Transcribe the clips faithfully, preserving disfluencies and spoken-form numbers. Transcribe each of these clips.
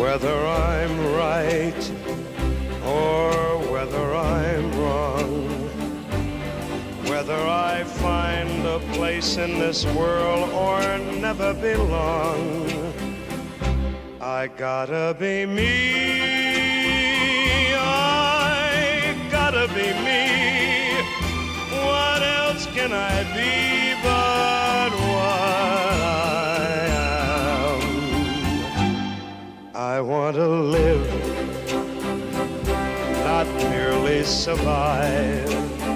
whether I'm right or whether I'm wrong, whether I find a place in this world or never belong, I gotta be me, I gotta be me. What else can I be but what I am? I want to live, not merely survive,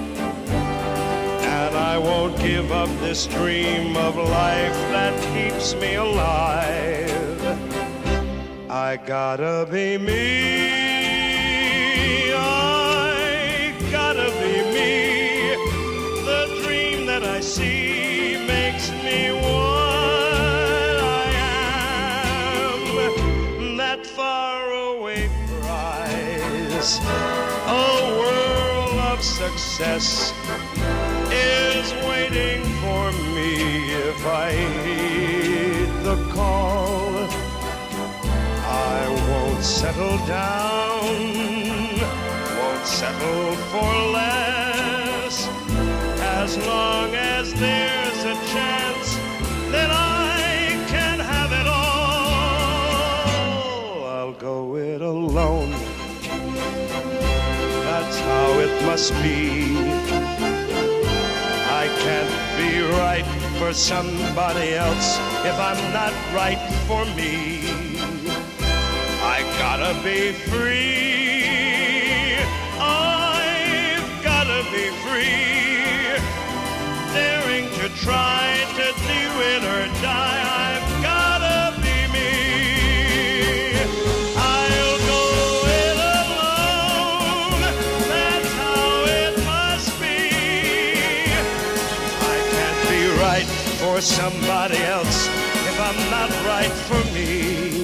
and I won't give up this dream of life that keeps me alive. I gotta be me, I gotta be me. The dream that I see makes me what I am. That faraway prize, a world of success, is waiting for me if I heed the call. I won't settle down, won't settle for less, as long as there's a chance that I can have it all. I'll go it alone, that's how it must be. I can't be right for somebody else if I'm not right for me. I gotta be free, I've gotta be free, daring to try to do it or die. I've gotta be me, I'll go it alone, that's how it must be. I can't be right for somebody else if I'm not right for me.